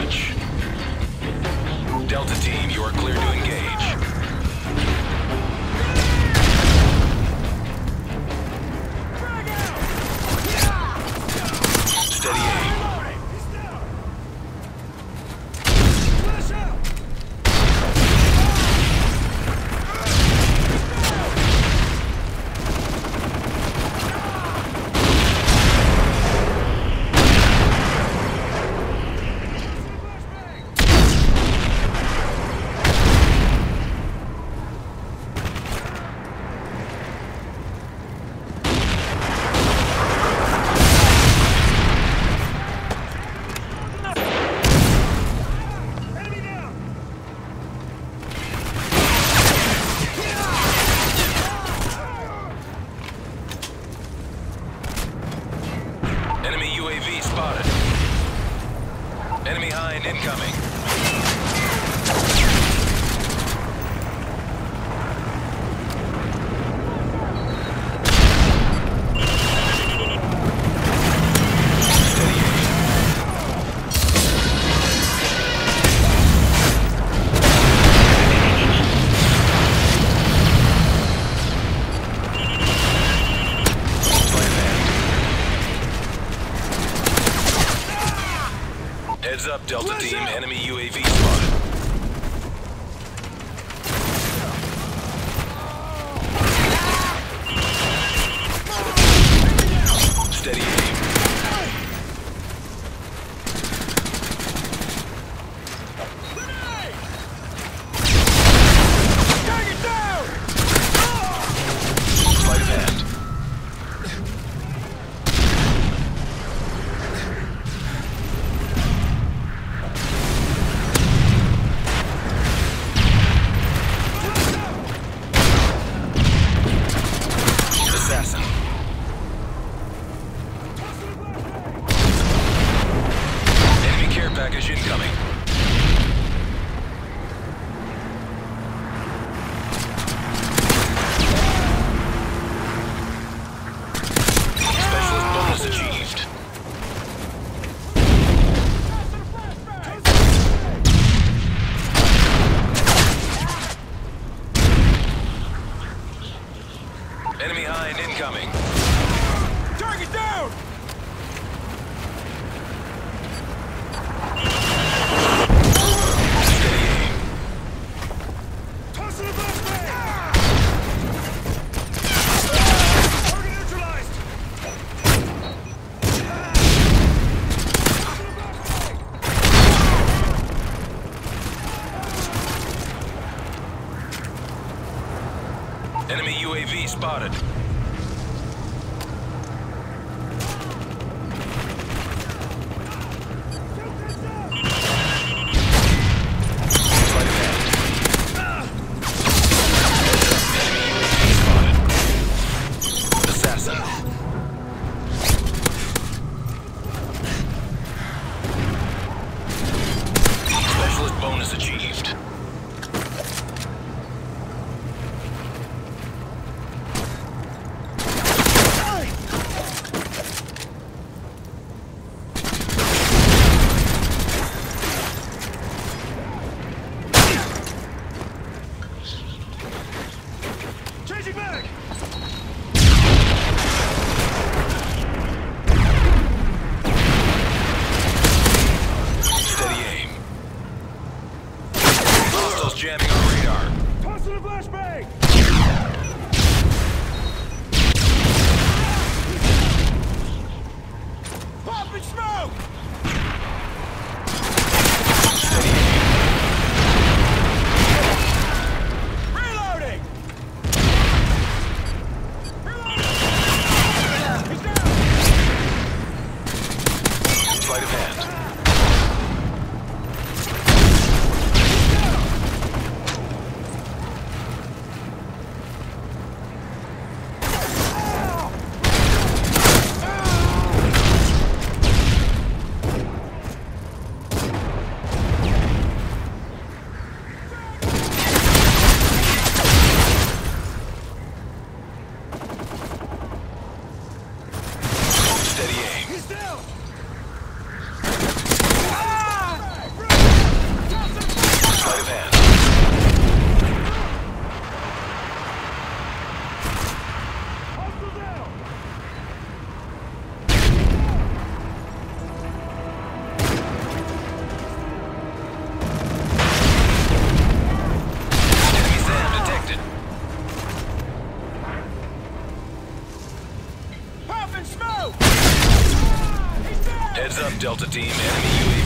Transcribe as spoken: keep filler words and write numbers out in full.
approach. Delta Team, you are clear to engage. Steady aim. Enemy U A V spotted. Enemy Hind incoming. Heads up, Delta Team. Enemy U A V spotted. Steady aim. Target down! Sleight of hand. Assassin. Enemy care package incoming. Specialist bonus achieved. Enemy Hind incoming. Target down! Steady aim. Toss in the flashbang! Target neutralized! Enemy U A V spotted. Sleight of hand. Enemy U A V spotted. Assassin. Specialist bonus achieved. Changing back! Steady aim. Hostiles jamming on radar. Toss in the flashbang! Popping smoke! Steady aim. Reloading! He's down! Sleight of hand. Delta Team, enemy U A